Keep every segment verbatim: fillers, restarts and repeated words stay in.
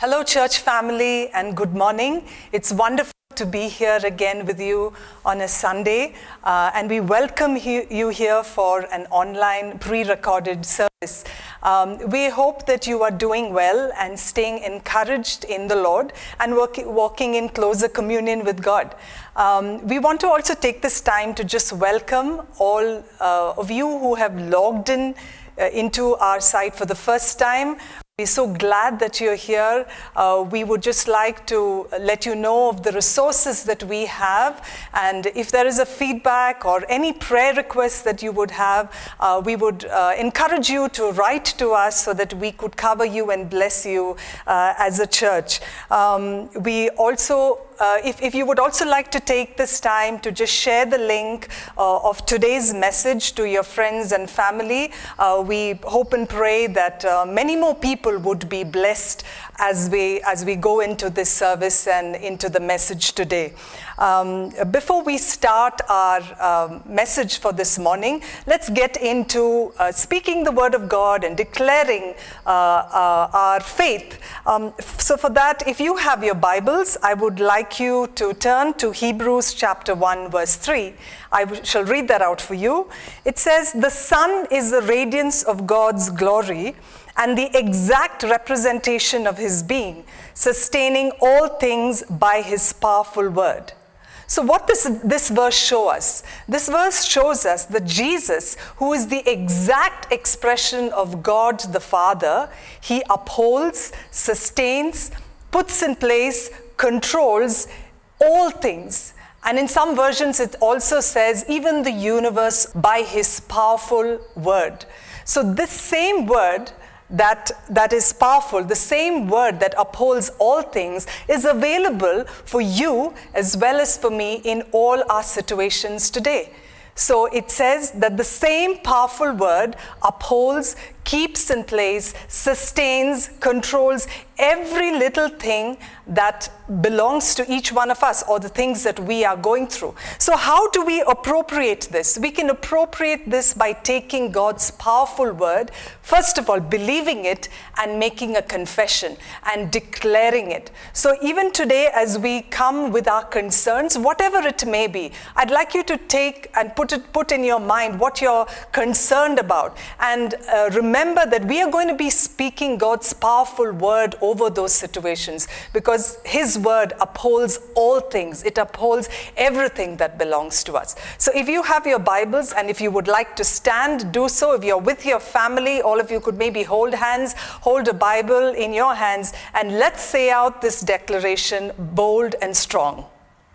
Hello, church family, and good morning. It's wonderful to be here again with you on a Sunday, uh, and we welcome he- you here for an online pre-recorded service. Um, we hope that you are doing well and staying encouraged in the Lord and work- walking in closer communion with God. Um, we want to also take this time to just welcome all uh, of you who have logged in uh, into our site for the first time. We're so glad that you're here. Uh, we would just like to let you know of the resources that we have, and if there is a feedback or any prayer requests that you would have, uh, we would uh, encourage you to write to us so that we could cover you and bless you uh, as a church. Um, we also Uh, if, if you would also like to take this time to just share the link uh, of today's message to your friends and family, uh, we hope and pray that uh, many more people would be blessed as we, as we go into this service and into the message today. Um, before we start our um, message for this morning, let's get into uh, speaking the word of God and declaring uh, uh, our faith. Um, so for that, if you have your Bibles, I would like you to turn to Hebrews chapter one, verse three. I shall read that out for you. It says, "The Son is the radiance of God's glory and the exact representation of his being, sustaining all things by his powerful word." So what does this verse show us? This verse shows us that Jesus, who is the exact expression of God the Father, he upholds, sustains, puts in place, controls all things. And in some versions it also says even the universe by his powerful word. So this same word that, that is powerful, the same word that upholds all things, is available for you as well as for me in all our situations today. So it says that the same powerful word upholds, keeps in place, sustains, controls every little thing that belongs to each one of us, or the things that we are going through. So how do we appropriate this? We can appropriate this by taking God's powerful word, first of all, believing it and making a confession and declaring it. So even today, as we come with our concerns, whatever it may be, I'd like you to take and put it put in your mind what you're concerned about, and uh, remember that we are going to be speaking God's powerful word over those situations, because his word upholds all things. It upholds everything that belongs to us. So if you have your Bibles, and if you would like to stand, do so. If you're with your family, all of you could maybe hold hands, hold a Bible in your hands, and let's say out this declaration bold and strong.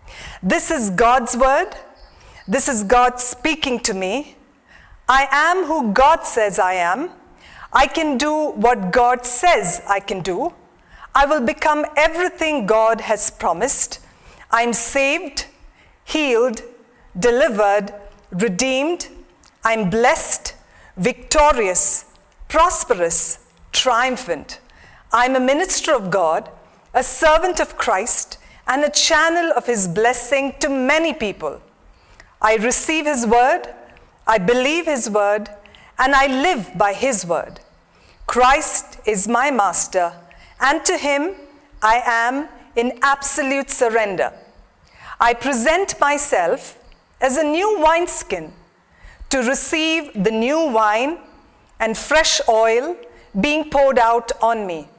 This is God's word. This is God speaking to me. I am who God says I am. I can do what God says I can do. I will become everything God has promised. I'm saved, healed, delivered, redeemed. I'm blessed, victorious, prosperous, triumphant. I'm a minister of God, a servant of Christ, and a channel of his blessing to many people. I receive his word, I believe his word, and I live by his word. Christ is my master, and to him I am in absolute surrender. I present myself as a new wineskin to receive the new wine and fresh oil being poured out on me.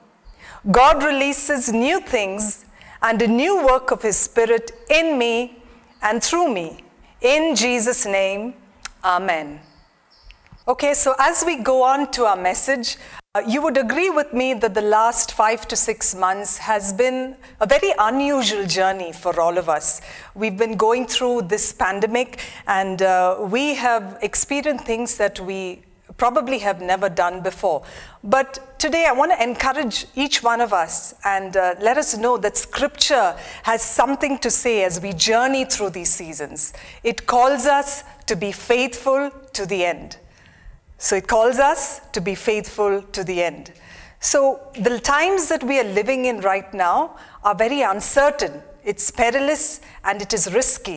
God releases new things and a new work of his Spirit in me and through me. In Jesus' name, amen. Okay, so as we go on to our message, uh, you would agree with me that the last five to six months has been a very unusual journey for all of us. We've been going through this pandemic, and uh, we have experienced things that we probably have never done before. But today I want to encourage each one of us and uh, let us know that Scripture has something to say as we journey through these seasons. It calls us to be faithful to the end. So it calls us to be faithful to the end. So the times that we are living in right now are very uncertain. It's perilous and it is risky.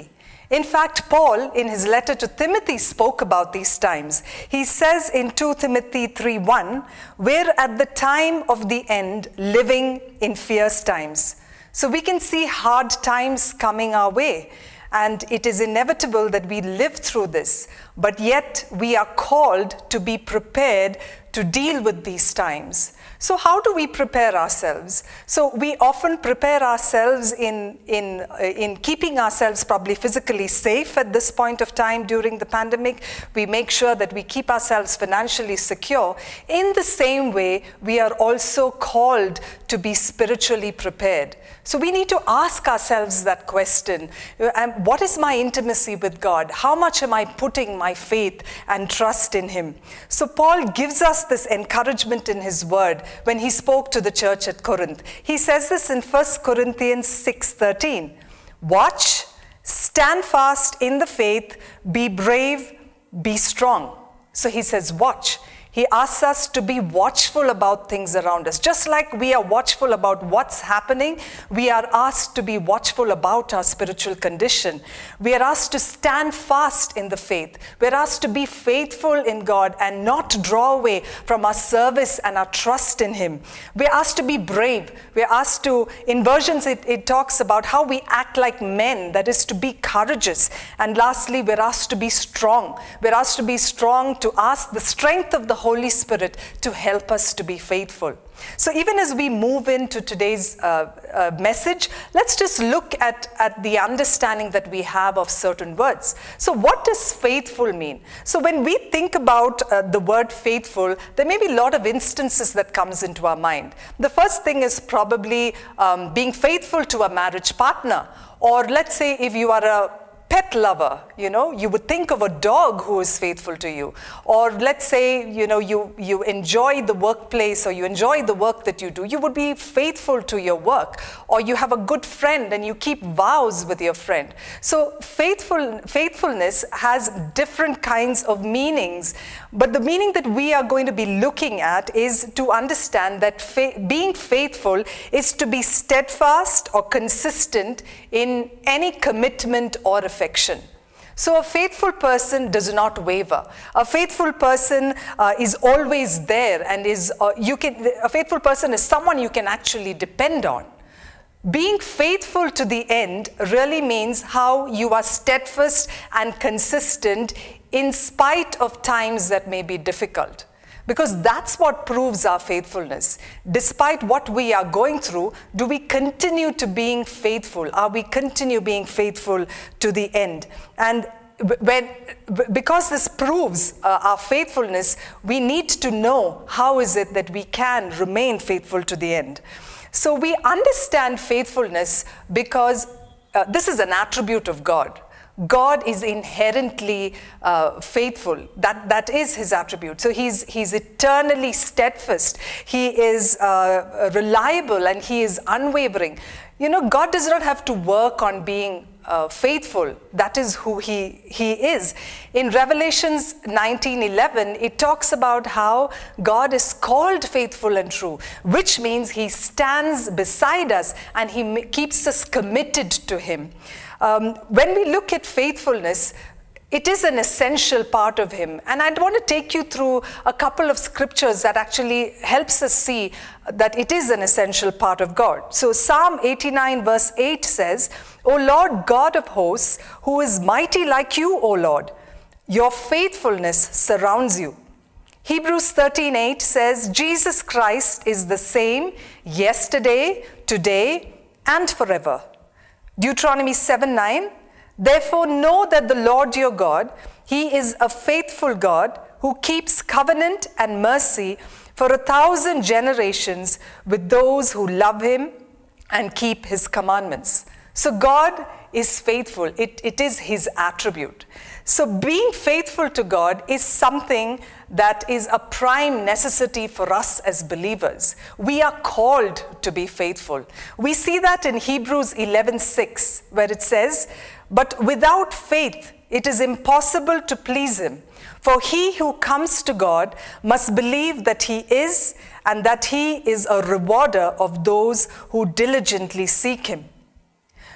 In fact, Paul, in his letter to Timothy, spoke about these times. He says in Second Timothy three one, we're at the time of the end living in fierce times. So we can see hard times coming our way, and it is inevitable that we live through this, but yet we are called to be prepared to deal with these times. So how do we prepare ourselves? So we often prepare ourselves in, in, uh, in keeping ourselves probably physically safe at this point of time during the pandemic. We make sure that we keep ourselves financially secure. In the same way, we are also called to be spiritually prepared. So we need to ask ourselves that question. Um, what is my intimacy with God? How much am I putting my faith and trust in Him? So Paul gives us this encouragement in his word when he spoke to the church at Corinth. He says this in First Corinthians six thirteen. Watch, stand fast in the faith, be brave, be strong. So he says, watch. He asks us to be watchful about things around us. Just like we are watchful about what's happening, we are asked to be watchful about our spiritual condition. We are asked to stand fast in the faith. We're asked to be faithful in God and not draw away from our service and our trust in Him. We're asked to be brave. We're asked to, in versions it, it talks about how we act like men, that is to be courageous. And lastly, we're asked to be strong. We're asked to be strong, to ask the strength of the Holy Spirit to help us to be faithful. So even as we move into today's uh, uh, message, let's just look at, at the understanding that we have of certain words. So what does faithful mean? So when we think about uh, the word faithful, there may be a lot of instances that comes into our mind. The first thing is probably um, being faithful to a marriage partner. Or let's say if you are a pet lover, you know, you would think of a dog who is faithful to you. Or let's say, you know, you, you enjoy the workplace or you enjoy the work that you do, you would be faithful to your work. Or you have a good friend and you keep vows with your friend. So faithful, faithfulness has different kinds of meanings. But the meaning that we are going to be looking at is to understand that fa- being faithful is to be steadfast or consistent in any commitment or affection. So a faithful person does not waver. A faithful person uh, is always there, and is uh, you can. A faithful person is someone you can actually depend on. Being faithful to the end really means how you are steadfast and consistent in spite of times that may be difficult. Because that's what proves our faithfulness. Despite what we are going through, do we continue to being faithful? Are we continue being faithful to the end? And when, because this proves uh, our faithfulness, we need to know how is it that we can remain faithful to the end. So we understand faithfulness because uh, this is an attribute of God. God is inherently uh, faithful. That, that is His attribute. So he's, he's eternally steadfast. He is uh, reliable and He is unwavering. You know, God does not have to work on being uh, faithful. That is who he, he is. In Revelations nineteen eleven, it talks about how God is called faithful and true, which means He stands beside us and He keeps us committed to Him. Um, when we look at faithfulness, it is an essential part of Him. And I'd want to take you through a couple of scriptures that actually helps us see that it is an essential part of God. So Psalm eighty-nine verse eight says, O Lord God of hosts, who is mighty like you, O Lord, your faithfulness surrounds you. Hebrews thirteen eight says, Jesus Christ is the same yesterday, today, and forever. Deuteronomy seven nine, therefore know that the Lord your God, He is a faithful God who keeps covenant and mercy for a thousand generations with those who love Him and keep His commandments. So God is faithful. It, it is His attribute. So being faithful to God is something that is a prime necessity for us as believers. We are called to be faithful. We see that in Hebrews eleven six, where it says, but without faith it is impossible to please Him. For he who comes to God must believe that He is, and that He is a rewarder of those who diligently seek Him.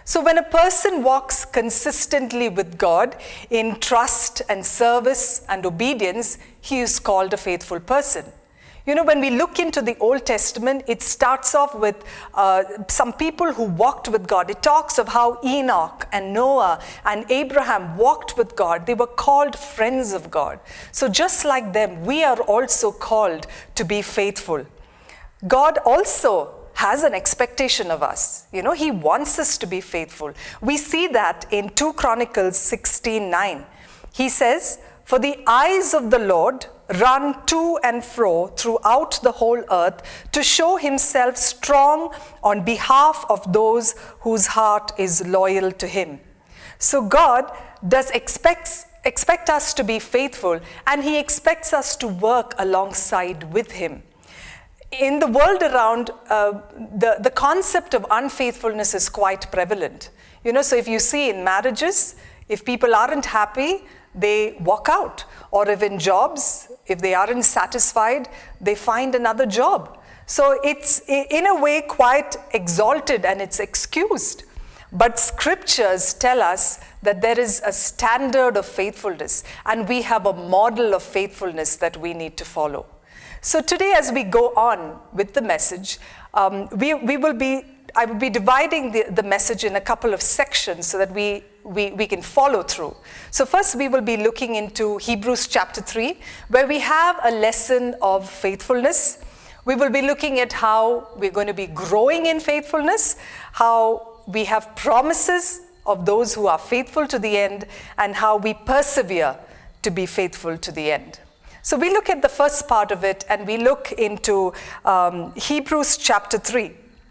So when a person walks consistently with God in trust and service and obedience, he is called a faithful person. You know, when we look into the Old Testament, it starts off with uh, some people who walked with God. It talks of how Enoch and Noah and Abraham walked with God. They were called friends of God. So just like them, we are also called to be faithful. God also has an expectation of us. You know, he wants us to be faithful. We see that in two Chronicles sixteen nine. He says, "For the eyes of the Lord run to and fro throughout the whole earth to show himself strong on behalf of those whose heart is loyal to him." So God does expects, expect us to be faithful, and he expects us to work alongside with him. In the world around, uh, the, the concept of unfaithfulness is quite prevalent. You know, so if you see in marriages, if people aren't happy, they walk out. Or if in jobs, if they aren't satisfied, they find another job. So it's in a way quite exalted and it's excused. But scriptures tell us that there is a standard of faithfulness, and we have a model of faithfulness that we need to follow. So today, as we go on with the message, um, we, we will be, I will be dividing the, the message in a couple of sections so that we, we, we can follow through. So first, we will be looking into Hebrews chapter three, where we have a lesson of faithfulness. We will be looking at how we're going to be growing in faithfulness, how we have promises of those who are faithful to the end, and how we persevere to be faithful to the end. So we look at the first part of it, and we look into um, Hebrews chapter three.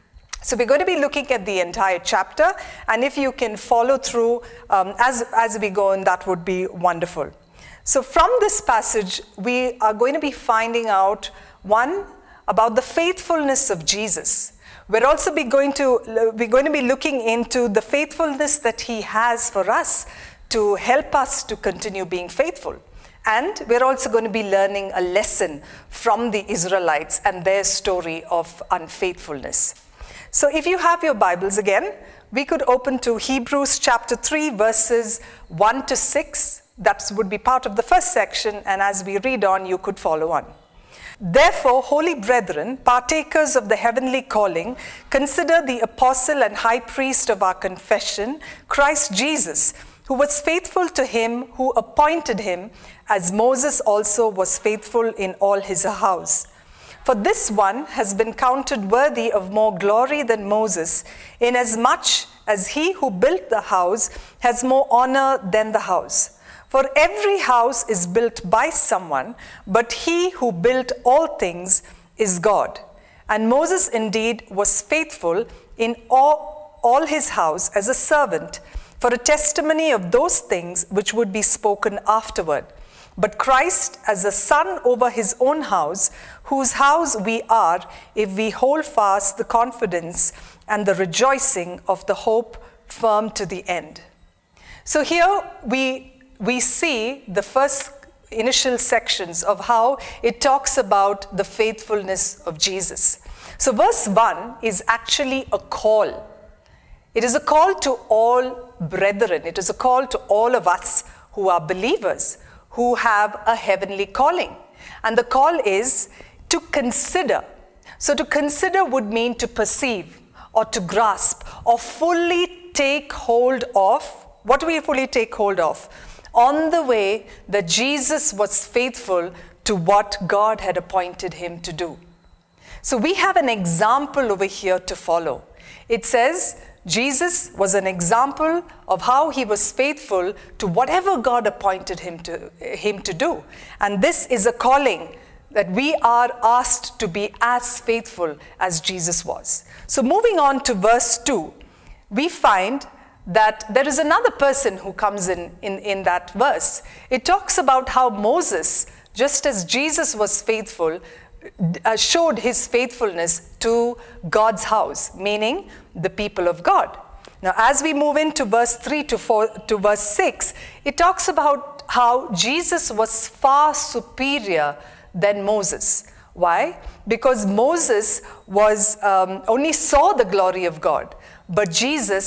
So we're going to be looking at the entire chapter, and if you can follow through um, as, as we go on, that would be wonderful. So from this passage, we are going to be finding out, one, about the faithfulness of Jesus. We're also be going to, we're going to be looking into the faithfulness that he has for us to help us to continue being faithful. And we're also going to be learning a lesson from the Israelites and their story of unfaithfulness. So if you have your Bibles again, we could open to Hebrews chapter three, verses one to six. That would be part of the first section, and as we read on, you could follow on. "Therefore, holy brethren, partakers of the heavenly calling, consider the apostle and high priest of our confession, Christ Jesus, who was faithful to him who appointed him, as Moses also was faithful in all his house. For this one has been counted worthy of more glory than Moses, inasmuch as he who built the house has more honor than the house. For every house is built by someone, but he who built all things is God. And Moses indeed was faithful in all, all his house as a servant, for a testimony of those things which would be spoken afterward. But Christ as a son over his own house, whose house we are, if we hold fast the confidence and the rejoicing of the hope firm to the end." So here we, we see the first initial sections of how it talks about the faithfulness of Jesus. So verse one is actually a call. It is a call to all brethren. It is a call to all of us who are believers, who have a heavenly calling. And the call is to consider. So to consider would mean to perceive or to grasp or fully take hold of. What do we fully take hold of? On the way that Jesus was faithful to what God had appointed him to do. So we have an example over here to follow. It says, Jesus was an example of how he was faithful to whatever God appointed him to, him to do. And this is a calling that we are asked to be as faithful as Jesus was. So moving on to verse two, we find that there is another person who comes in, in, in that verse. It talks about how Moses, just as Jesus was faithful, Uh, showed his faithfulness to God's house, meaning the people of God. Now, as we move into verse three to four to verse six, it talks about how Jesus was far superior than Moses. Why? Because Moses was um, only saw the glory of God, but Jesus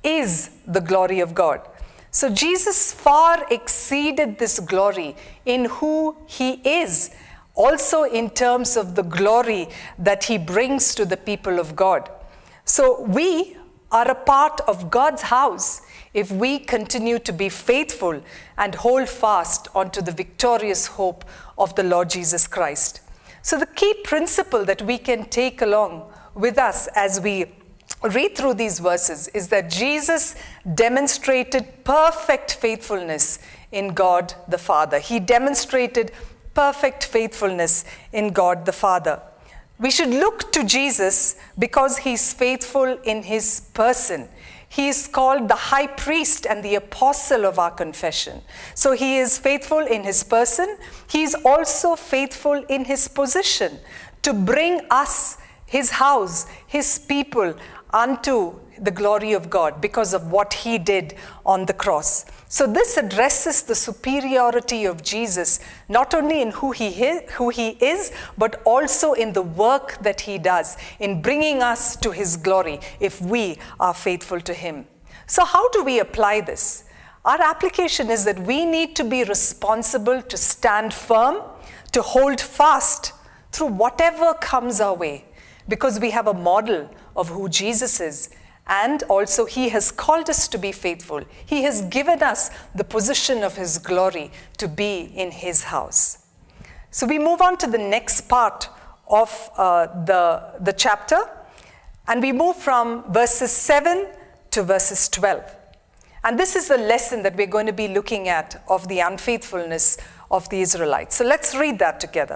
is the glory of God. So Jesus far exceeded this glory in who he is, also in terms of the glory that he brings to the people of God. So we are a part of God's house if we continue to be faithful and hold fast onto the victorious hope of the Lord Jesus Christ. So the key principle that we can take along with us as we read through these verses is that Jesus demonstrated perfect faithfulness in God the Father. He demonstrated perfect faithfulness in God the Father. We should look to Jesus because he's faithful in his person. He is called the high priest and the apostle of our confession. So he is faithful in his person. He is also faithful in his position to bring us, his house, his people, unto the glory of God because of what he did on the cross. So this addresses the superiority of Jesus, not only in who he is, who he is, but also in the work that he does in bringing us to his glory if we are faithful to him. So how do we apply this? Our application is that we need to be responsible to stand firm, to hold fast through whatever comes our way, because we have a model of who Jesus is, and also he has called us to be faithful. He has given us the position of his glory to be in his house. So we move on to the next part of uh, the, the chapter, and we move from verses seven to verses twelve. And this is the lesson that we're going to be looking at of the unfaithfulness of the Israelites. So let's read that together.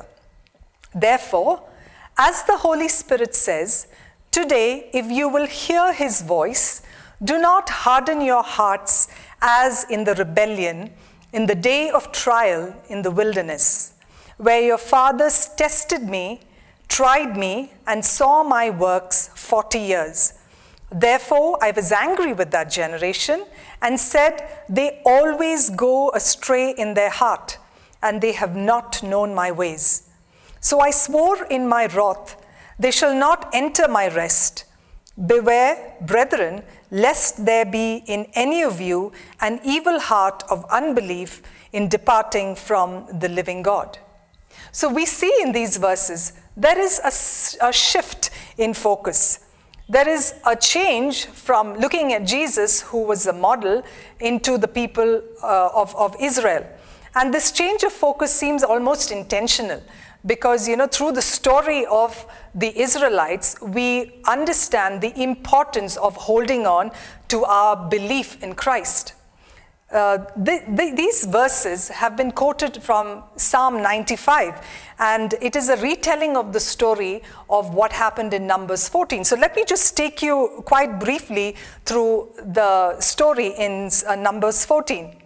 Therefore, as the Holy Spirit says, today, if you will hear his voice, do not harden your hearts as in the rebellion, in the day of trial in the wilderness, where your fathers tested me, tried me, and saw my works forty years. Therefore, I was angry with that generation and said, they always go astray in their heart, and they have not known my ways. So I swore in my wrath, they shall not enter my rest. Beware, brethren, lest there be in any of you an evil heart of unbelief in departing from the living God. So we see in these verses, there is a, a shift in focus. There is a change from looking at Jesus, who was the model, into the people uh, of, of Israel. And this change of focus seems almost intentional. Because, you know, through the story of the Israelites, we understand the importance of holding on to our belief in Christ. Uh, the, the, these verses have been quoted from Psalm ninety-five, and it is a retelling of the story of what happened in Numbers fourteen. So let me just take you quite briefly through the story in uh, Numbers fourteen.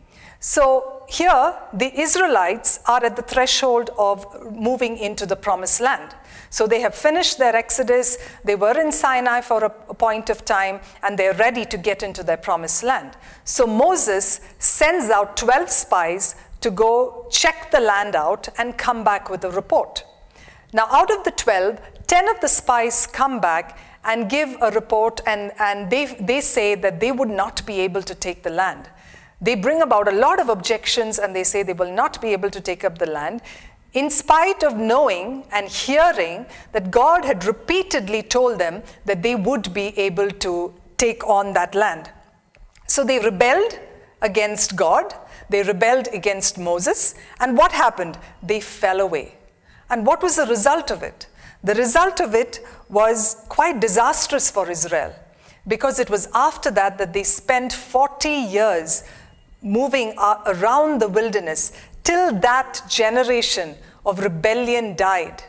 So here, the Israelites are at the threshold of moving into the promised land. So they have finished their exodus, they were in Sinai for a, a point of time, and they're ready to get into their promised land. So Moses sends out twelve spies to go check the land out and come back with a report. Now out of the twelve, ten of the spies come back and give a report, and, and they, they say that they would not be able to take the land. They bring about a lot of objections, and they say they will not be able to take up the land, in spite of knowing and hearing that God had repeatedly told them that they would be able to take on that land. So they rebelled against God, they rebelled against Moses, and what happened? They fell away. And what was the result of it? The result of it was quite disastrous for Israel, because it was after that that they spent forty years moving around the wilderness till that generation of rebellion died.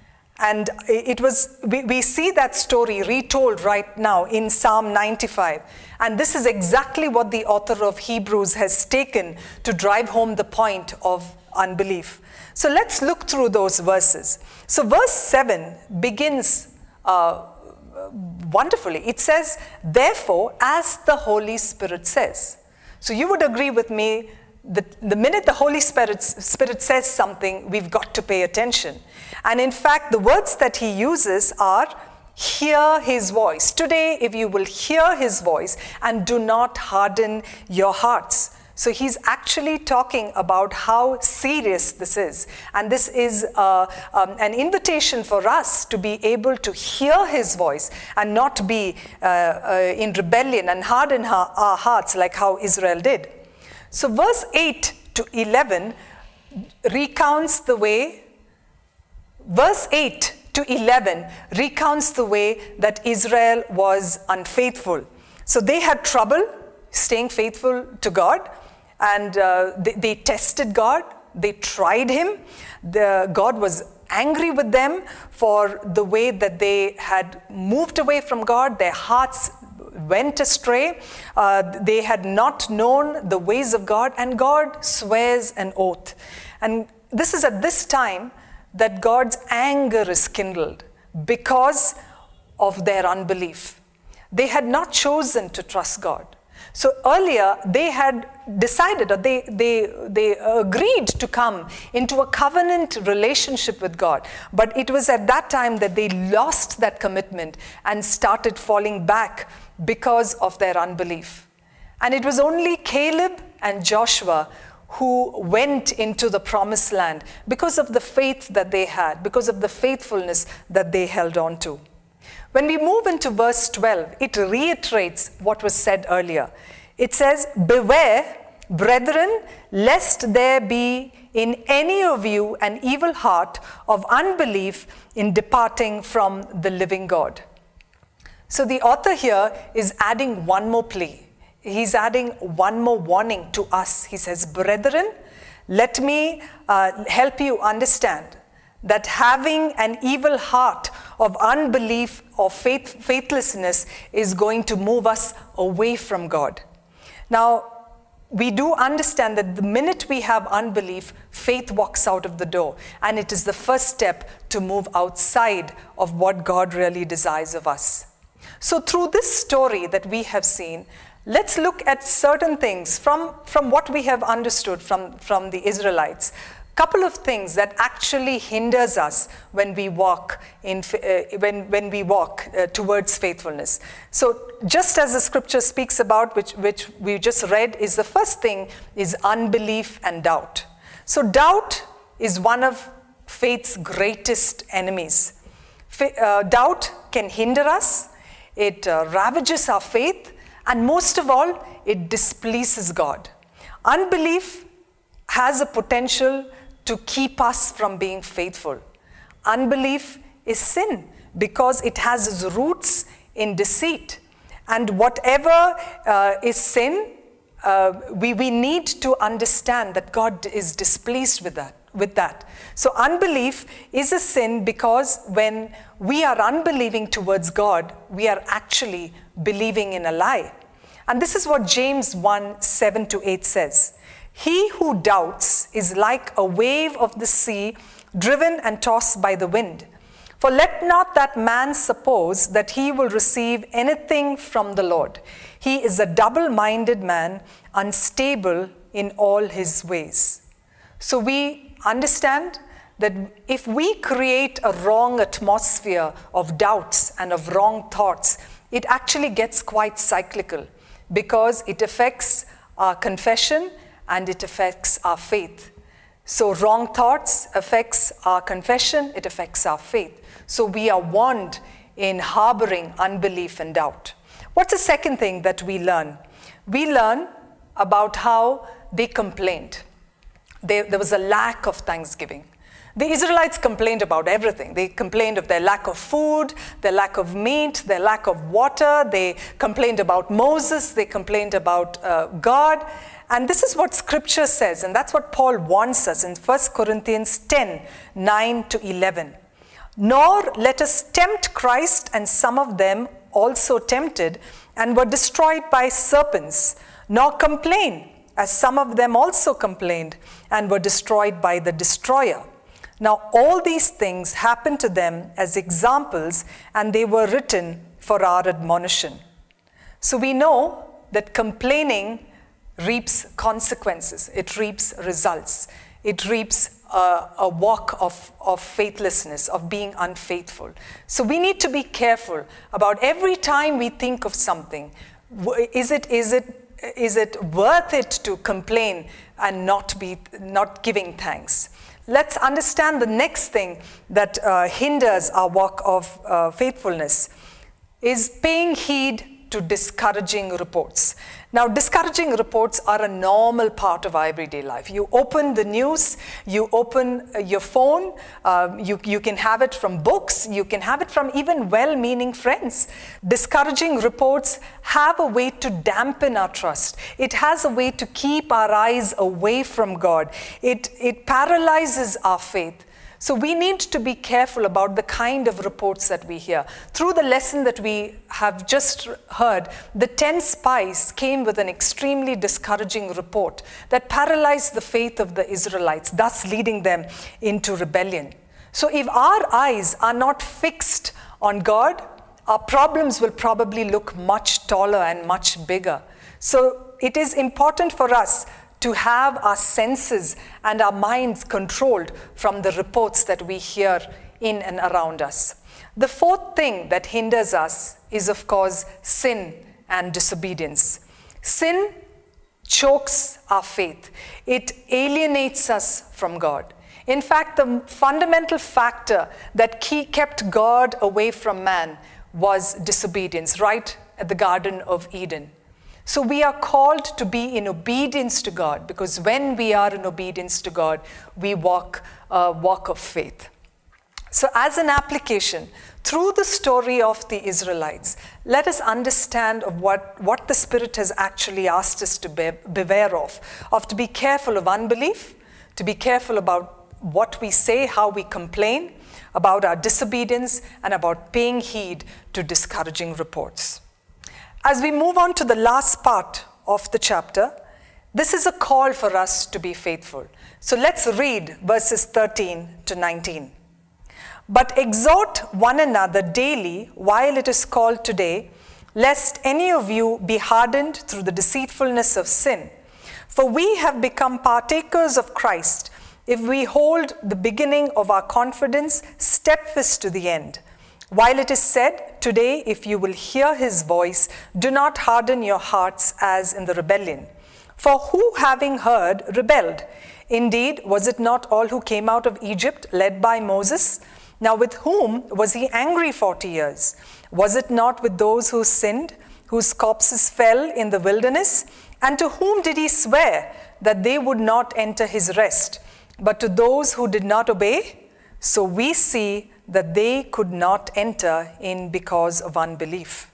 And it was, we, we see that story retold right now in Psalm ninety-five. And this is exactly what the author of Hebrews has taken to drive home the point of unbelief. So let's look through those verses. So verse seven begins uh, wonderfully. It says, therefore, as the Holy Spirit says. So you would agree with me that the minute the Holy Spirit, Spirit says something, we've got to pay attention. And in fact, the words that he uses are, hear his voice. Today, if you will hear his voice and do not harden your hearts. So he's actually talking about how serious this is. And this is uh, um, an invitation for us to be able to hear his voice and not be uh, uh, in rebellion and harden our, our hearts like how Israel did. So verse eight to eleven recounts the way, verse eight to eleven recounts the way that Israel was unfaithful. So they had trouble staying faithful to God. And uh, they, they tested God, they tried him. The, God was angry with them for the way that they had moved away from God. Their hearts went astray. Uh, they had not known the ways of God, and God swears an oath. And this is at this time that God's anger is kindled because of their unbelief. They had not chosen to trust God. So earlier, they had decided, or they, they, they agreed to come into a covenant relationship with God. But it was at that time that they lost that commitment and started falling back because of their unbelief. And it was only Caleb and Joshua who went into the promised land because of the faith that they had, because of the faithfulness that they held on to. When we move into verse twelve, it reiterates what was said earlier. It says, "Beware, brethren, lest there be in any of you an evil heart of unbelief in departing from the living God." So the author here is adding one more plea. He's adding one more warning to us. He says, "Brethren, let me uh, help you understand that having an evil heart of unbelief or faith, faithlessness is going to move us away from God." Now, we do understand that the minute we have unbelief, faith walks out of the door, and it is the first step to move outside of what God really desires of us. So through this story that we have seen, let's look at certain things from, from what we have understood from, from the Israelites. Couple of things that actually hinders us when we walk in uh, when when we walk uh, towards faithfulness. So just as the scripture speaks about, which which we just read, is the first thing is unbelief and doubt. So doubt is one of faith's greatest enemies. Fa- uh, doubt can hinder us, it uh, ravages our faith, and most of all, it displeases God. Unbelief has a potential to keep us from being faithful. Unbelief is sin because it has its roots in deceit. And whatever uh, is sin, uh, we, we need to understand that God is displeased with that, with that. So unbelief is a sin because when we are unbelieving towards God, we are actually believing in a lie. And this is what James one, seven to eight says. "He who doubts is like a wave of the sea, driven and tossed by the wind. For let not that man suppose that he will receive anything from the Lord. He is a double-minded man, unstable in all his ways." So we understand that if we create a wrong atmosphere of doubts and of wrong thoughts, it actually gets quite cyclical because it affects our confession and it affects our faith. So wrong thoughts affects our confession, it affects our faith. So we are warned in harboring unbelief and doubt. What's the second thing that we learn? We learn about how they complained. They, there was a lack of thanksgiving. The Israelites complained about everything. They complained of their lack of food, their lack of meat, their lack of water. They complained about Moses. They complained about uh, God. And this is what scripture says, and that's what Paul warns us in First Corinthians ten, nine to eleven. "Nor let us tempt Christ, and some of them also tempted, and were destroyed by serpents. Nor complain, as some of them also complained, and were destroyed by the destroyer. Now all these things happened to them as examples, and they were written for our admonition." So we know that complaining reaps consequences. It reaps results. it reaps a, a walk of, of faithlessness, of being unfaithful. So we need to be careful about every time we think of something, is it, is it, is it worth it to complain and not, be, not giving thanks? Let's understand the next thing that uh, hinders our walk of uh, faithfulness is paying heed to discouraging reports. Now, discouraging reports are a normal part of our everyday life. You open the news, you open your phone, uh, you, you can have it from books, you can have it from even well-meaning friends. Discouraging reports have a way to dampen our trust. It has a way to keep our eyes away from God. It, it paralyzes our faith. So we need to be careful about the kind of reports that we hear. Through the lesson that we have just heard, the ten spies came with an extremely discouraging report that paralyzed the faith of the Israelites, thus leading them into rebellion. So if our eyes are not fixed on God, our problems will probably look much taller and much bigger. So it is important for us to have our senses and our minds controlled from the reports that we hear in and around us. The fourth thing that hinders us is, of course, sin and disobedience. Sin chokes our faith. It alienates us from God. In fact, the fundamental factor that kept God away from man was disobedience, right at the Garden of Eden. So we are called to be in obedience to God, because when we are in obedience to God, we walk a walk of faith. So as an application, through the story of the Israelites, let us understand of what, what the Spirit has actually asked us to be, beware of, of to be careful of unbelief, to be careful about what we say, how we complain, about our disobedience, and about paying heed to discouraging reports. As we move on to the last part of the chapter, this is a call for us to be faithful. So let's read verses thirteen to nineteen. But exhort one another daily while it is called today, lest any of you be hardened through the deceitfulness of sin. For we have become partakers of Christ if we hold the beginning of our confidence steadfast to the end. While it is said, today, if you will hear his voice, do not harden your hearts as in the rebellion. For who, having heard, rebelled? Indeed, was it not all who came out of Egypt, led by Moses? Now with whom was he angry forty years? Was it not with those who sinned, whose corpses fell in the wilderness? And to whom did he swear that they would not enter his rest, but to those who did not obey? So we see that they could not enter in because of unbelief.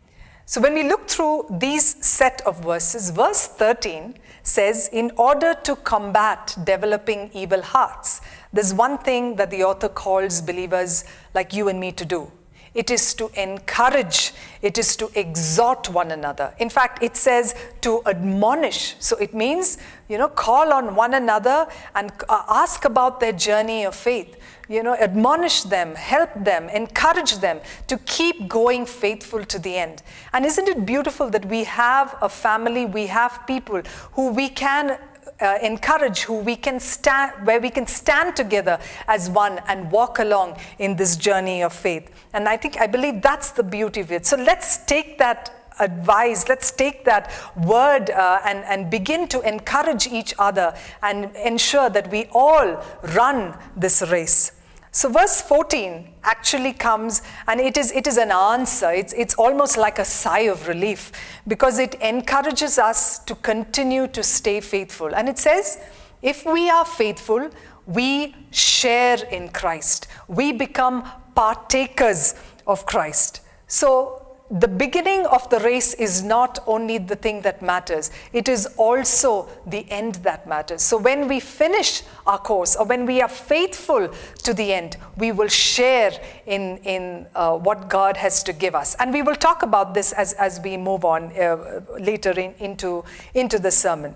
So when we look through these set of verses, verse thirteen says, in order to combat developing evil hearts, there's one thing that the author calls believers like you and me to do. It is to encourage, it is to exhort one another. In fact, it says to admonish. So it means, you know, call on one another and ask about their journey of faith. You know, admonish them, help them, encourage them to keep going faithful to the end. And isn't it beautiful that we have a family, we have people who we can Uh, encourage, who we can stand, where we can stand together as one and walk along in this journey of faith. And I think, I believe that's the beauty of it. So let's take that advice, let's take that word uh, and, and begin to encourage each other and ensure that we all run this race. So verse fourteen actually comes, and it is, it is an answer. It's, it's almost like a sigh of relief, because it encourages us to continue to stay faithful. And it says, if we are faithful, we share in Christ. We become partakers of Christ. So the beginning of the race is not only the thing that matters, it is also the end that matters. So when we finish our course, or when we are faithful to the end, we will share in, in uh, what God has to give us. And we will talk about this as, as we move on uh, later in, into, into the sermon.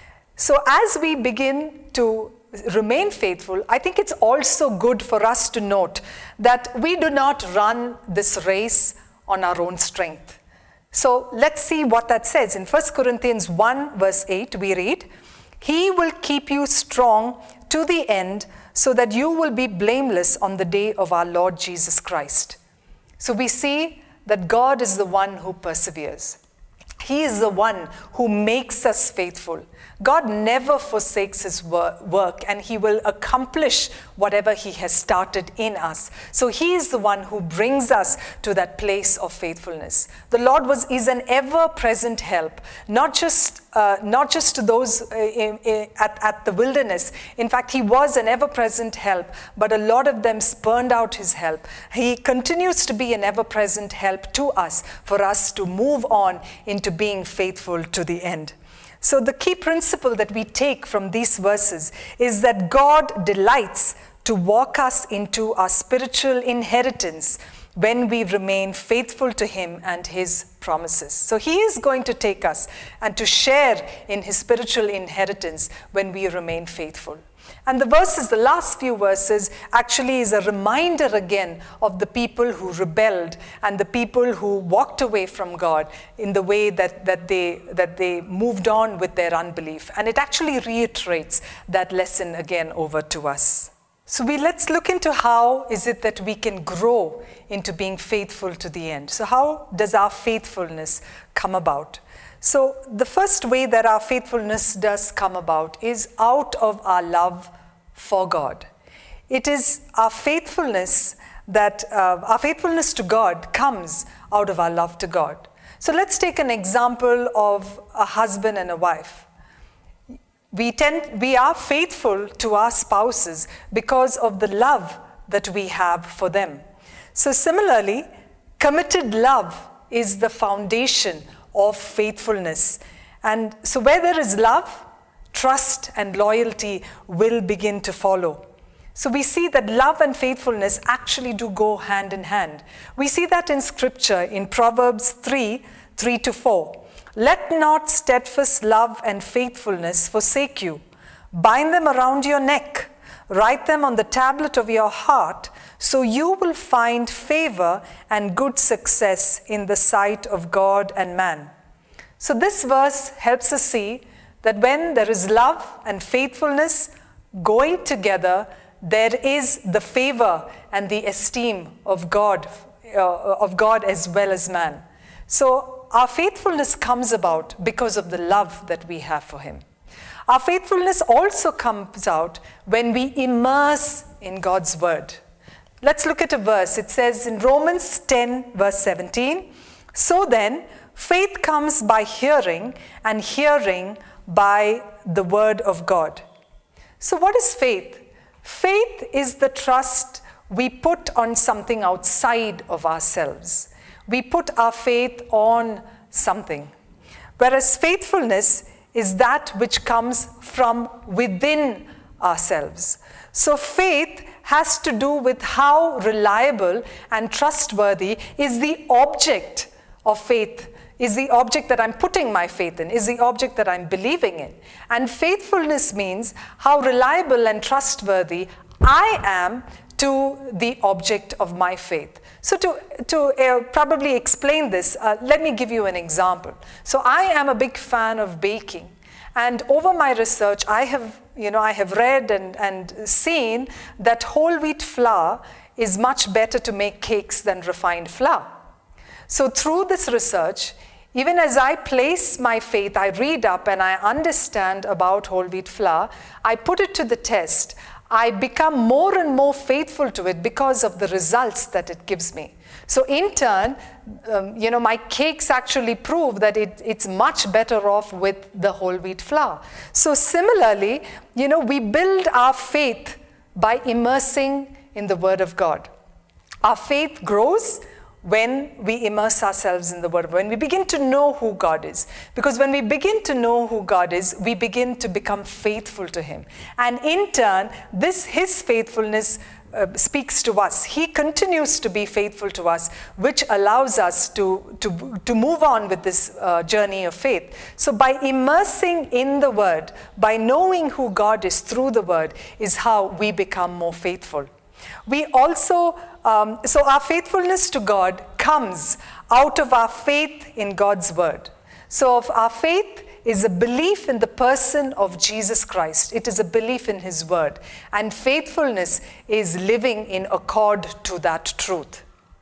So as we begin to remain faithful, I think it's also good for us to note that we do not run this race on our own strength. So let's see what that says. In First Corinthians one verse eight, we read, He will keep you strong to the end so that you will be blameless on the day of our Lord Jesus Christ. So we see that God is the one who perseveres. He is the one who makes us faithful. God never forsakes his work, and he will accomplish whatever he has started in us. So he is the one who brings us to that place of faithfulness. The Lord was, is an ever-present help, not just, uh, not just to those uh, in, in, at, at the wilderness. In fact, he was an ever-present help, but a lot of them spurned out his help. He continues to be an ever-present help to us, for us to move on into being faithful to the end. So the key principle that we take from these verses is that God delights to walk us into our spiritual inheritance when we remain faithful to him and his promises. So he is going to take us and to share in his spiritual inheritance when we remain faithful. And the verses, the last few verses, actually is a reminder again of the people who rebelled and the people who walked away from God in the way that, that, they, that they moved on with their unbelief. And it actually reiterates that lesson again over to us. So we, let's look into how is it that we can grow into being faithful to the end. So how does our faithfulness come about? So the first way that our faithfulness does come about is out of our love for God. It is our faithfulness that, uh, our faithfulness to God comes out of our love to God. So let's take an example of a husband and a wife. We tend, we are faithful to our spouses because of the love that we have for them. So similarly, committed love is the foundation of faithfulness. And so where there is love, trust and loyalty will begin to follow. So we see that love and faithfulness actually do go hand in hand. We see that in scripture in Proverbs three, three to four. Let not steadfast love and faithfulness forsake you. Bind them around your neck. Write them on the tablet of your heart, so you will find favor and good success in the sight of God and man. So this verse helps us see that when there is love and faithfulness going together, there is the favor and the esteem of God, uh, of God as well as man. So our faithfulness comes about because of the love that we have for him. Our faithfulness also comes out when we immerse in God's word. Let's look at a verse. It says in Romans ten, verse seventeen, so then, faith comes by hearing, and hearing by the word of God. So what is faith? Faith is the trust we put on something outside of ourselves. We put our faith on something. Whereas faithfulness is that which comes from within ourselves. So faith has to do with how reliable and trustworthy is the object of faith, is the object that I'm putting my faith in, is the object that I'm believing in. And faithfulness means how reliable and trustworthy I am to the object of my faith. So to, to uh, probably explain this, uh, let me give you an example. So I am a big fan of baking. And over my research, I have, you know, I have read and, and seen that whole wheat flour is much better to make cakes than refined flour. So through this research, even as I place my faith, I read up and I understand about whole wheat flour, I put it to the test. I become more and more faithful to it because of the results that it gives me. So in turn, um, you know, my cakes actually prove that it, it's much better off with the whole wheat flour. So similarly, you know, we build our faith by immersing in the Word of God. Our faith grows when we immerse ourselves in the Word of God, when we begin to know who God is. Because when we begin to know who God is, we begin to become faithful to him. And in turn, this his faithfulness uh, speaks to us. He continues to be faithful to us, which allows us to, to, to move on with this uh, journey of faith. So by immersing in the Word, by knowing who God is through the Word, is how we become more faithful. We also, um, so our faithfulness to God comes out of our faith in God's word. So our faith is a belief in the person of Jesus Christ. It is a belief in his word. And faithfulness is living in accord to that truth.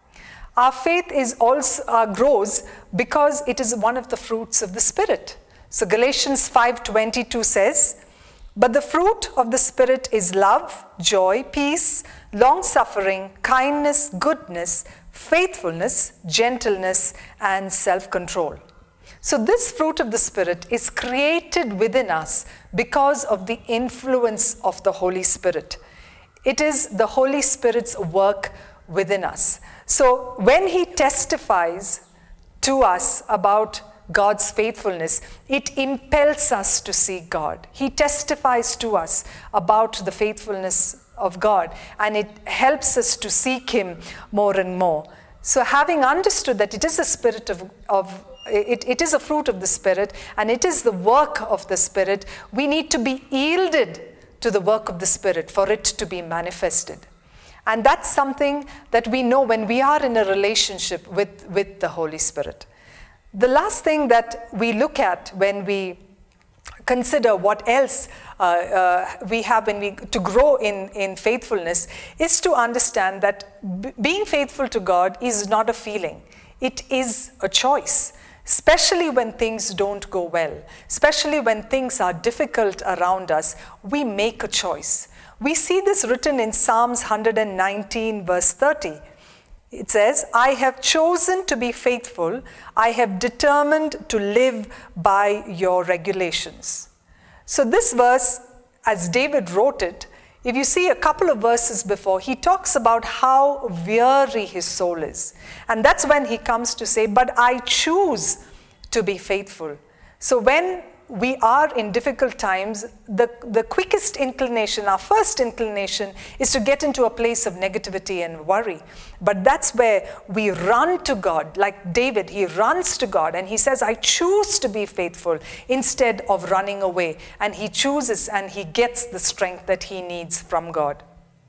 Our faith is also uh, grows because it is one of the fruits of the Spirit. So Galatians five twenty-two says, "But the fruit of the Spirit is love, joy, peace, long-suffering, kindness, goodness, faithfulness, gentleness, and self-control." So this fruit of the Spirit is created within us because of the influence of the Holy Spirit. It is the Holy Spirit's work within us. So when he testifies to us about God's faithfulness, it impels us to seek God. He testifies to us about the faithfulness of God, and it helps us to seek him more and more. So having understood that it is a spirit of, of it, it is a fruit of the Spirit, and it is the work of the Spirit, we need to be yielded to the work of the Spirit for it to be manifested. And that's something that we know when we are in a relationship with, with the Holy Spirit. The last thing that we look at when we consider what else uh, uh, we have when we, to grow in, in faithfulness is to understand that b- being faithful to God is not a feeling. It is a choice, especially when things don't go well, especially when things are difficult around us. We make a choice. We see this written in Psalms one nineteen verse thirty. It says, "I have chosen to be faithful. I have determined to live by your regulations." So this verse, as David wrote it, if you see a couple of verses before, he talks about how weary his soul is. And that's when he comes to say, "But I choose to be faithful." So when we are in difficult times, the, the quickest inclination, our first inclination, is to get into a place of negativity and worry. But that's where we run to God. Like David, he runs to God and he says, "I choose to be faithful," instead of running away. And he chooses and he gets the strength that he needs from God.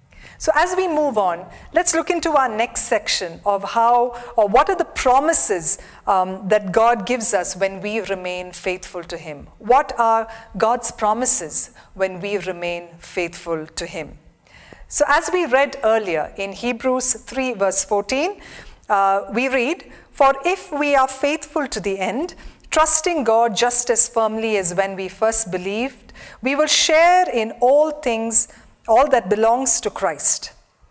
So as we move on, let's look into our next section of how, or what are the promises um, that God gives us when we remain faithful to him. What are God's promises when we remain faithful to him? So as we read earlier in Hebrews three verse fourteen, uh, we read, "For if we are faithful to the end, trusting God just as firmly as when we first believed, we will share in all things all that belongs to Christ."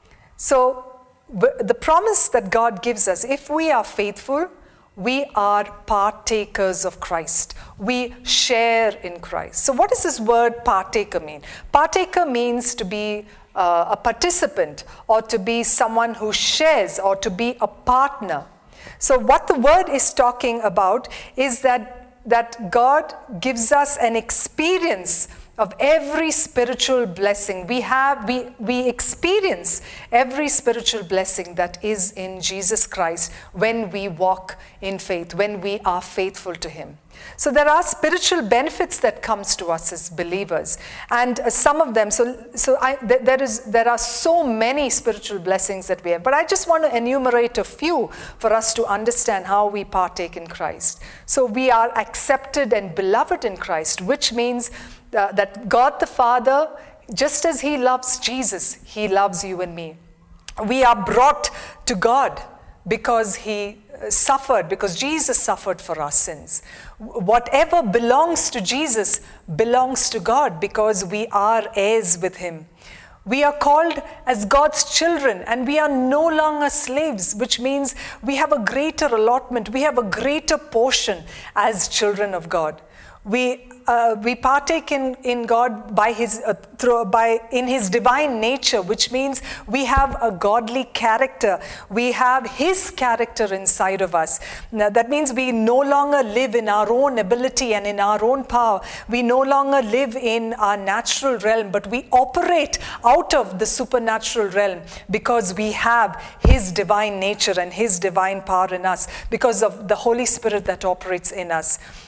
So the promise that God gives us, if we are faithful, we are partakers of Christ. We share in Christ. So what does this word partaker mean? Partaker means to be uh, a participant, or to be someone who shares, or to be a partner. So what the word is talking about is that, that God gives us an experience of every spiritual blessing. We have, we, we experience every spiritual blessing that is in Jesus Christ when we walk in faith, when we are faithful to him. So there are spiritual benefits that comes to us as believers, and uh, some of them, so, so I, th- there, is, there are so many spiritual blessings that we have, but I just want to enumerate a few for us to understand how we partake in Christ. So we are accepted and beloved in Christ, which means uh, that God the Father, just as he loves Jesus, he loves you and me. We are brought to God because he suffered, because Jesus suffered for our sins. Whatever belongs to Jesus belongs to God because we are heirs with him. We are called as God's children, and we are no longer slaves, which means we have a greater allotment, we have a greater portion as children of God. We uh, we partake in, in God by his uh, through by in his divine nature, which means we have a godly character. We have his character inside of us. Now, that means we no longer live in our own ability and in our own power. We no longer live in our natural realm, but we operate out of the supernatural realm because we have his divine nature and his divine power in us, because of the Holy Spirit that operates in us.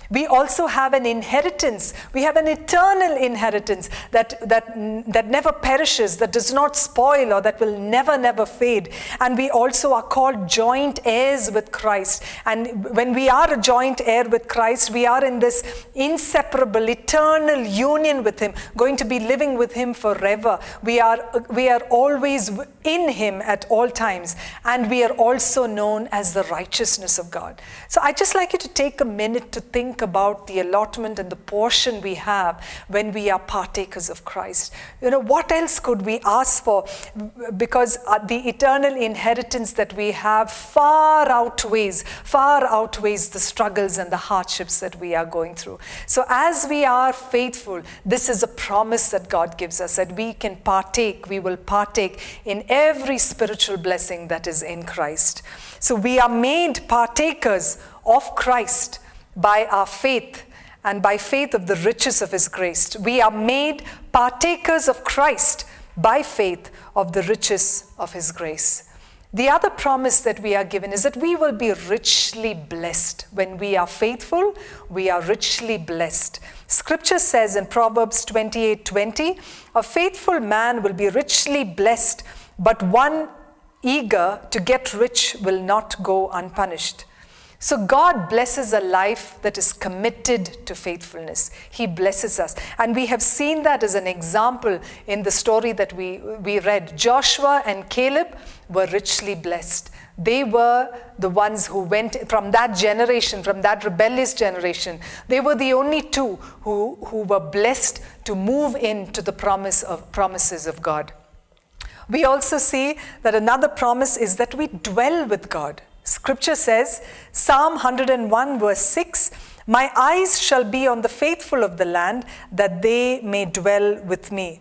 We also have an inheritance. We have an eternal inheritance that, that, that never perishes, that does not spoil, or that will never, never fade. And we also are called joint heirs with Christ. And when we are a joint heir with Christ, we are in this inseparable, eternal union with Him, going to be living with Him forever. We are, we are always in Him at all times. And we are also known as the righteousness of God. So I'd just like you to take a minute to think about the allotment and the portion we have when we are partakers of Christ. You know, what else could we ask for? Because the eternal inheritance that we have far outweighs, far outweighs the struggles and the hardships that we are going through. So as we are faithful, this is a promise that God gives us, that we can partake, we will partake in every spiritual blessing that is in Christ. So we are made partakers of Christ by our faith, and by faith of the riches of His grace. We are made partakers of Christ by faith of the riches of His grace. The other promise that we are given is that we will be richly blessed. When we are faithful, we are richly blessed. Scripture says in Proverbs twenty-eight twenty, a faithful man will be richly blessed, but one eager to get rich will not go unpunished. So God blesses a life that is committed to faithfulness. He blesses us. And we have seen that as an example in the story that we, we read. Joshua and Caleb were richly blessed. They were the ones who went from that generation, from that rebellious generation. They were the only two who, who were blessed to move into the promise of, promises of God. We also see that another promise is that we dwell with God. Scripture says, Psalm one hundred one verse six, my eyes shall be on the faithful of the land, that they may dwell with me.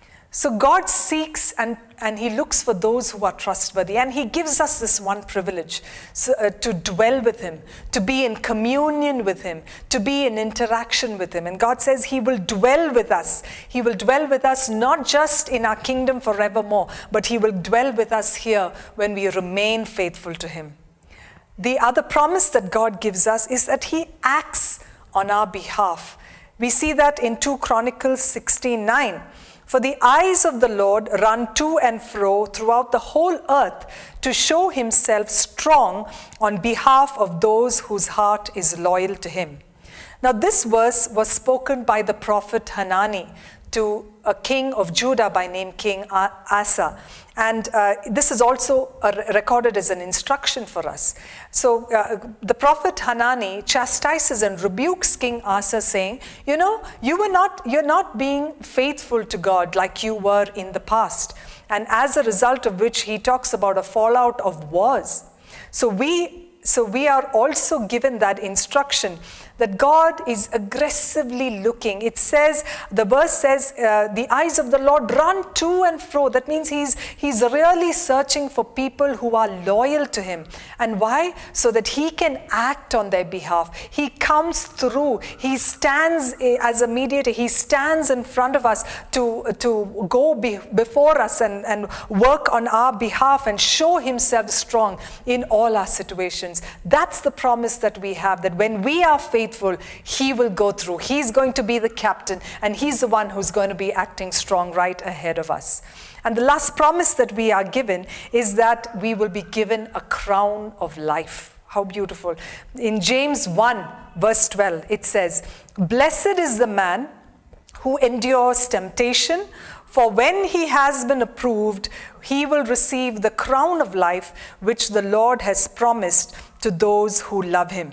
So God seeks and, and He looks for those who are trustworthy. And He gives us this one privilege, so, uh, to dwell with Him, to be in communion with Him, to be in interaction with Him. And God says He will dwell with us. He will dwell with us not just in our kingdom forevermore, but He will dwell with us here when we remain faithful to Him. The other promise that God gives us is that He acts on our behalf. We see that in Second Chronicles sixteen nine. For the eyes of the Lord run to and fro throughout the whole earth to show Himself strong on behalf of those whose heart is loyal to Him. Now this verse was spoken by the prophet Hanani to a king of Judah by name King Asa. And uh, this is also uh, recorded as an instruction for us. So uh, the prophet Hanani chastises and rebukes King Asa, saying, you know, you were not, you're not being faithful to God like you were in the past. And as a result of which he talks about a fallout of wars. So we, so we are also given that instruction that God is aggressively looking. It says, the verse says, uh, the eyes of the Lord run to and fro. That means he's, he's really searching for people who are loyal to Him. And why? So that He can act on their behalf. He comes through. He stands as a mediator. He stands in front of us to, to go be, before us and, and work on our behalf and show Himself strong in all our situations. That's the promise that we have, that when we are faithful, He will go through. He's going to be the captain, and He's the one who's going to be acting strong right ahead of us. And the last promise that we are given is that we will be given a crown of life. How beautiful. In James one verse twelve, it says, blessed is the man who endures temptation, for when he has been approved, he will receive the crown of life which the Lord has promised to those who love Him.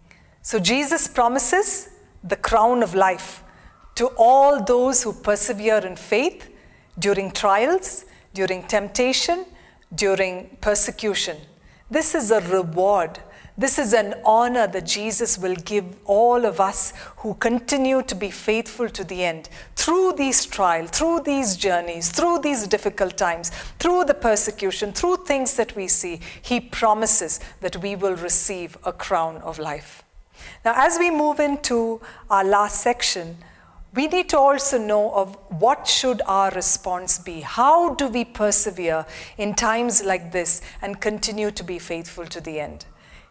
So Jesus promises the crown of life to all those who persevere in faith during trials, during temptation, during persecution. This is a reward. This is an honor that Jesus will give all of us who continue to be faithful to the end. Through these trials, through these journeys, through these difficult times, through the persecution, through things that we see, He promises that we will receive a crown of life. Now, as we move into our last section, we need to also know of what should our response be. How do we persevere in times like this and continue to be faithful to the end?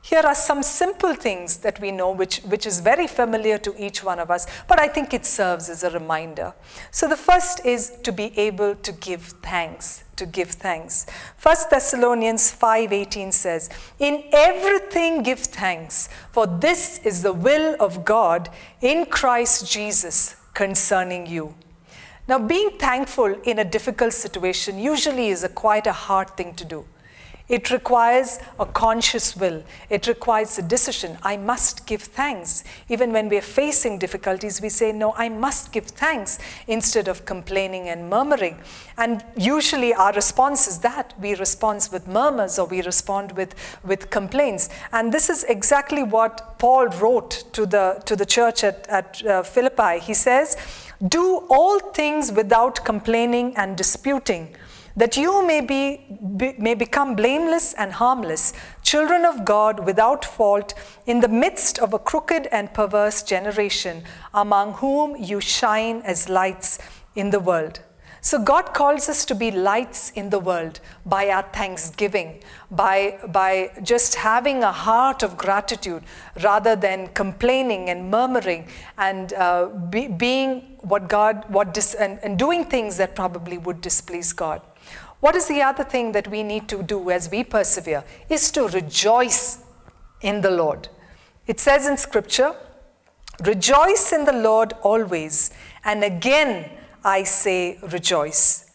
Here are some simple things that we know, which, which is very familiar to each one of us, but I think it serves as a reminder. So the first is to be able to give thanks, to give thanks. First Thessalonians five eighteen says, "In everything give thanks, for this is the will of God in Christ Jesus concerning you." Now, being thankful in a difficult situation usually is a quite a hard thing to do. It requires a conscious will. It requires a decision. I must give thanks. Even when we are facing difficulties, we say, no, I must give thanks instead of complaining and murmuring. And usually our response is that. We respond with murmurs or we respond with, with complaints. And this is exactly what Paul wrote to the, to the church at, at uh, Philippi. He says, "Do all things without complaining and disputing, that you may, be, be, may become blameless and harmless, children of God without fault, in the midst of a crooked and perverse generation, among whom you shine as lights in the world." So God calls us to be lights in the world by our thanksgiving, by, by just having a heart of gratitude rather than complaining and murmuring and uh, be, being what God, what dis, and, and doing things that probably would displease God. What is the other thing that we need to do as we persevere? Is to rejoice in the Lord. It says in Scripture, "Rejoice in the Lord always, and again I say rejoice."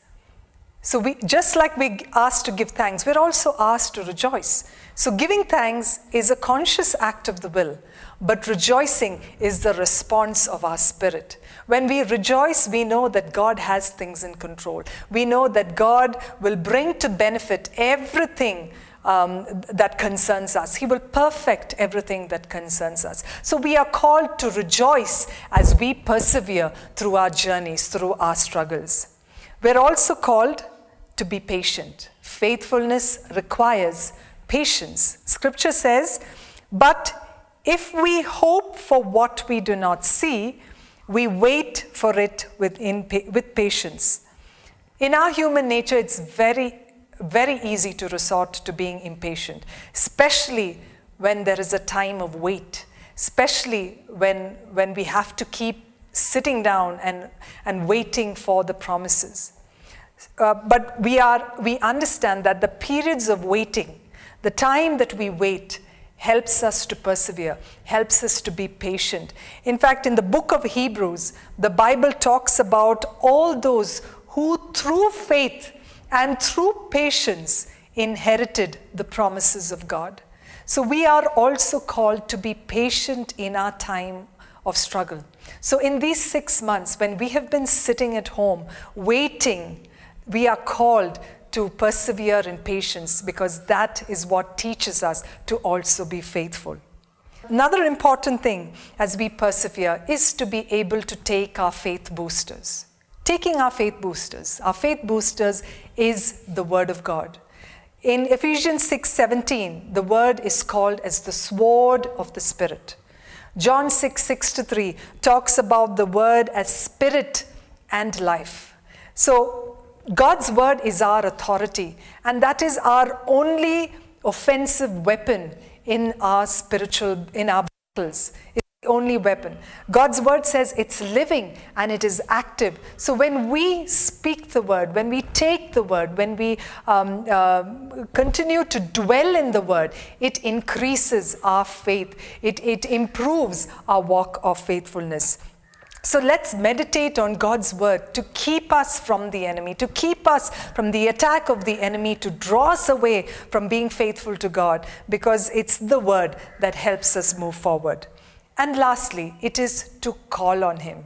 So we, just like we asked to give thanks, we're also asked to rejoice. So giving thanks is a conscious act of the will, but rejoicing is the response of our spirit. When we rejoice, we know that God has things in control. We know that God will bring to benefit everything um, that concerns us. He will perfect everything that concerns us. So we are called to rejoice as we persevere through our journeys, through our struggles. We're also called to be patient. Faithfulness requires patience. Scripture says, "But if we hope for what we do not see, we wait for it with, in, with patience." In our human nature, it's very, very easy to resort to being impatient, especially when there is a time of wait, especially when, when we have to keep sitting down and, and waiting for the promises. Uh, but we, are, we understand that the periods of waiting, the time that we wait, helps us to persevere, helps us to be patient. In fact, in the book of Hebrews, the Bible talks about all those who through faith and through patience inherited the promises of God. So we are also called to be patient in our time of struggle. So in these six months, when we have been sitting at home, waiting, we are called to persevere in patience, because that is what teaches us to also be faithful. Another important thing as we persevere is to be able to take our faith boosters. Taking our faith boosters. Our faith boosters is the Word of God. In Ephesians six seventeen, the Word is called as the sword of the Spirit. John six sixty-three talks about the Word as spirit and life. So God's word is our authority, and that is our only offensive weapon in our spiritual, in our battles. It's the only weapon. God's word says it's living and it is active. So when we speak the word, when we take the word, when we um, uh, continue to dwell in the word, it increases our faith. It, it improves our walk of faithfulness. So let's meditate on God's word to keep us from the enemy, to keep us from the attack of the enemy, to draw us away from being faithful to God, because it's the word that helps us move forward. And lastly, it is to call on him.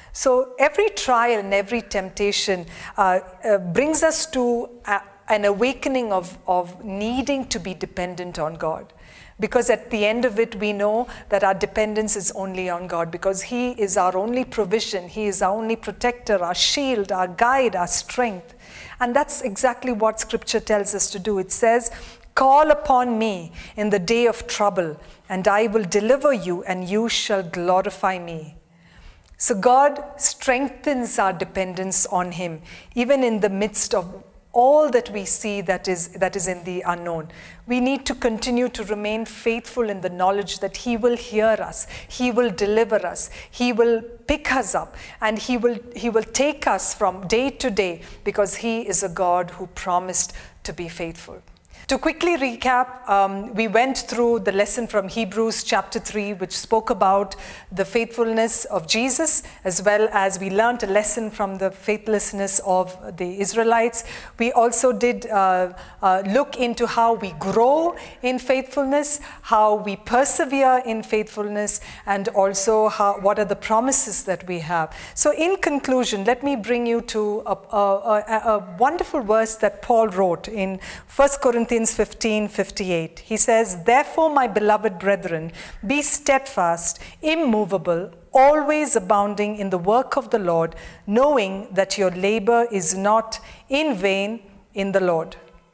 So every trial and every temptation uh, uh, brings us to a, an awakening of, of needing to be dependent on God. Because at the end of it, we know that our dependence is only on God, because he is our only provision. He is our only protector, our shield, our guide, our strength. And that's exactly what Scripture tells us to do. It says, "Call upon me in the day of trouble, and I will deliver you, and you shall glorify me." So God strengthens our dependence on him, even in the midst of all that we see that is, that is in the unknown. We need to continue to remain faithful in the knowledge that He will hear us, He will deliver us, He will pick us up, and He will, He will take us from day to day, because He is a God who promised to be faithful. To quickly recap, um, we went through the lesson from Hebrews chapter three, which spoke about the faithfulness of Jesus, as well as we learned a lesson from the faithlessness of the Israelites. We also did uh, uh, look into how we grow in faithfulness, how we persevere in faithfulness, and also how, what are the promises that we have. So in conclusion, let me bring you to a, a, a, a wonderful verse that Paul wrote in First Corinthians fifteen fifty-eight. He says, "Therefore, my beloved brethren, be steadfast, immovable, always abounding in the work of the Lord, knowing that your labor is not in vain in the Lord."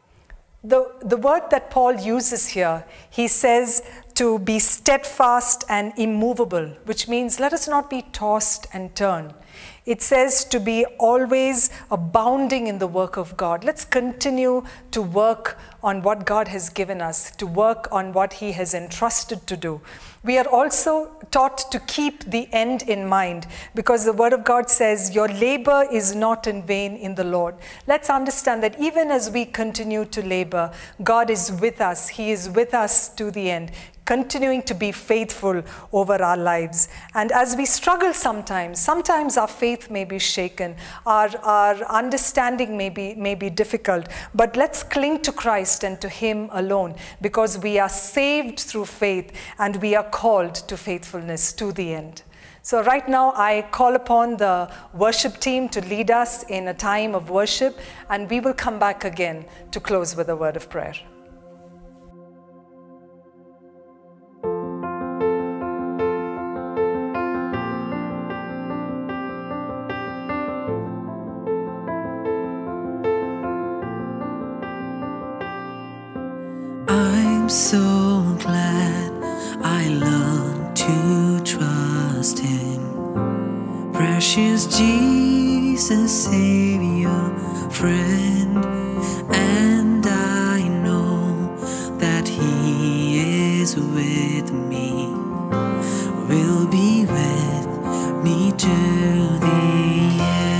The, the word that Paul uses here, he says to be steadfast and immovable, which means let us not be tossed and turned. It says to be always abounding in the work of God. Let's continue to work on what God has given us, to work on what He has entrusted to do. We are also taught to keep the end in mind, because the Word of God says, your labor is not in vain in the Lord. Let's understand that even as we continue to labor, God is with us. He is with us to the end, continuing to be faithful over our lives. And as we struggle sometimes, sometimes our faith may be shaken, our, our understanding may be, may be difficult, but let's cling to Christ and to Him alone, because we are saved through faith and we are called to faithfulness to the end. So right now I call upon the worship team to lead us in a time of worship, and we will come back again to close with a word of prayer. I'm so glad I learned to trust Him. Precious Jesus, Savior, friend, and I know that He is with me, will be with me to the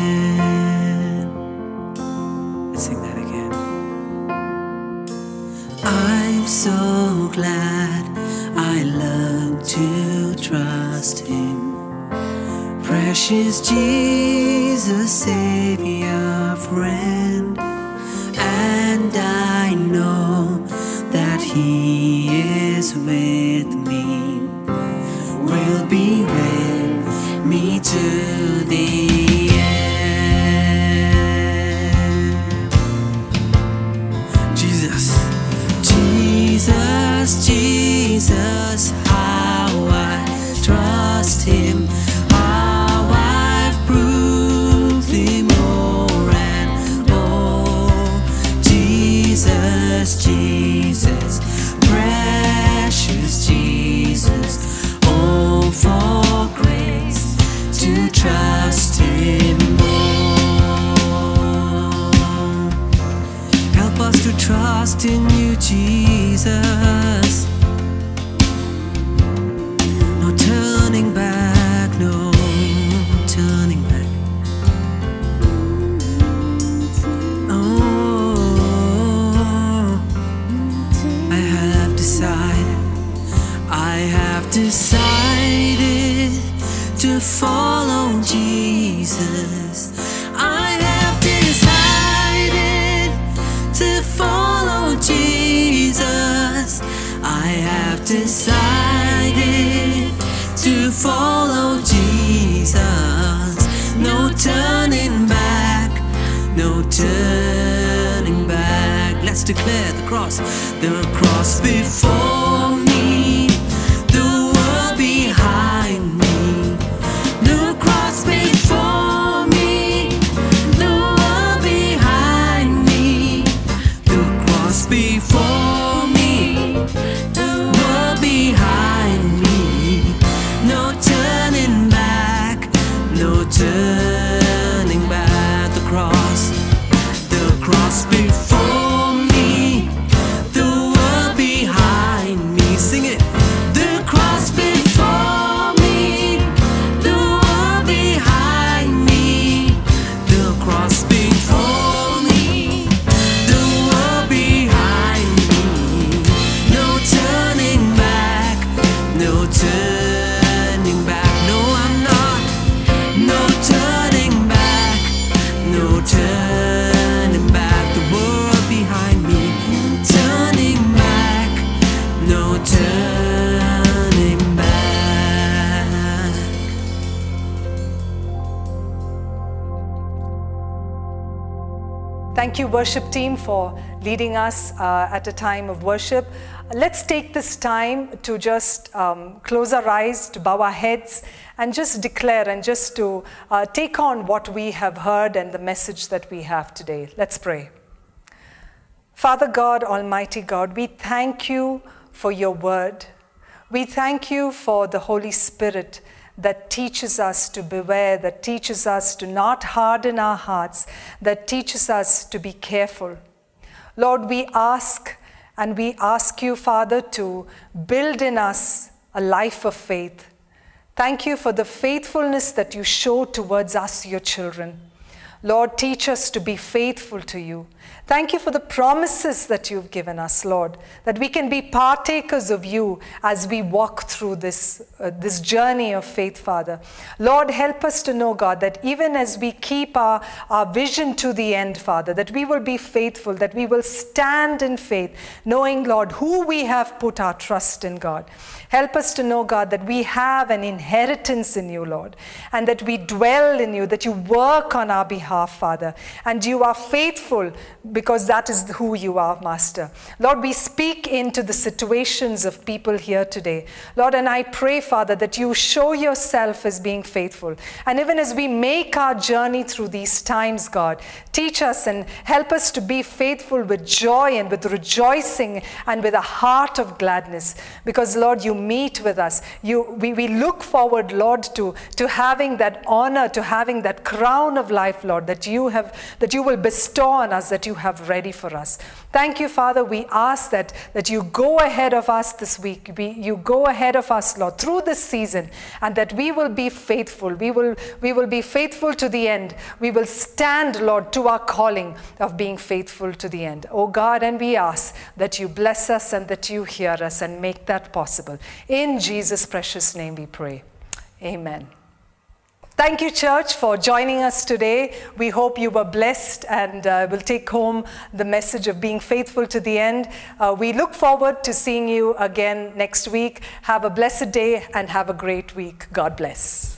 end. Let's sing that again. I'm so glad I learned to trust Him. Precious Jesus, Savior, friend, and I know that He is with me, will be with me to the end. Jesus. Jesus, Jesus, how I trust Him, how I've proved Him more and more. Jesus, Jesus, precious Jesus, oh, for grace to trust Him more. Help us to trust in You, Jesus. No turning back, no turning back. Oh, I have decided, I have decided to follow Jesus. I have decided to follow Jesus. I have decided to follow Jesus. No turning back, no turning back. Let's declare the cross, the cross before me, the world behind me, the cross before me, the world behind me, the cross before me, the world behind me. No turning back, no turning back. The cross, the cross Thank you, worship team, for leading us uh, at a time of worship. Let's take this time to just um, close our eyes, to bow our heads, and just declare and just to uh, take on what we have heard and the message that we have today. Let's pray. Father God, Almighty God, we thank you for your word. We thank you for the Holy Spirit that teaches us to beware, that teaches us to not harden our hearts, that teaches us to be careful. Lord, we ask and we ask you, Father, to build in us a life of faith. Thank you for the faithfulness that you show towards us, your children. Lord, teach us to be faithful to you. Thank you for the promises that you've given us, Lord, that we can be partakers of you as we walk through this, uh, this journey of faith, Father. Lord, help us to know, God, that even as we keep our, our vision to the end, Father, that we will be faithful, that we will stand in faith, knowing, Lord, who we have put our trust in, God. Help us to know, God, that we have an inheritance in you, Lord, and that we dwell in you, that you work on our behalf, Father, and you are faithful because that is who you are, Master. Lord, we speak into the situations of people here today. Lord, and I pray, Father, that you show yourself as being faithful. And even as we make our journey through these times, God, teach us and help us to be faithful with joy and with rejoicing and with a heart of gladness. Because, Lord, you meet with us. You, we, we look forward, Lord, to, to having that honor, to having that crown of life, Lord, that you have, that you will bestow on us, that you have ready for us. Thank you, Father. We ask that, that you go ahead of us this week. We, you go ahead of us, Lord, through this season, and that we will be faithful. We will, we will be faithful to the end. We will stand, Lord, to our calling of being faithful to the end. Oh God, and we ask that you bless us and that you hear us and make that possible. In Jesus' precious name we pray. Amen. Thank you, church, for joining us today. We hope you were blessed and uh, will take home the message of being faithful to the end. Uh, we look forward to seeing you again next week. Have a blessed day and have a great week. God bless.